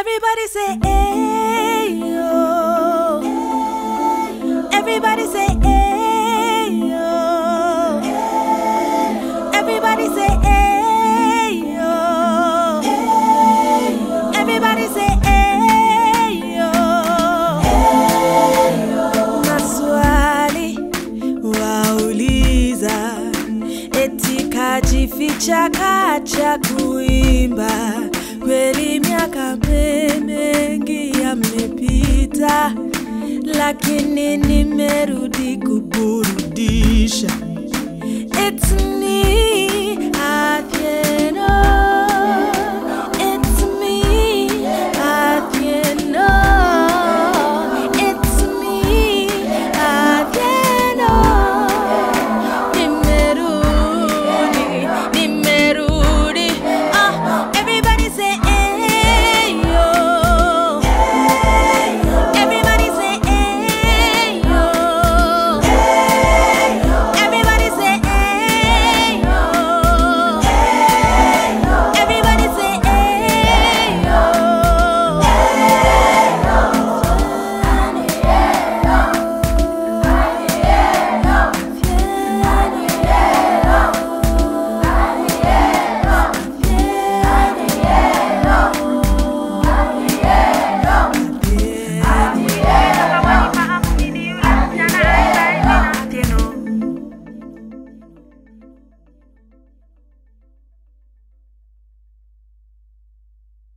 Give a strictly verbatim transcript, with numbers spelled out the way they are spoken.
Everybody say ayo. Everybody say ayo. Everybody say ayo. Everybody say ayo. Maswali wauliza, eti kajificha kacha kuimba. Kweli miaka mengi yamepita, lakini nimerudi kuburudisha. It's me.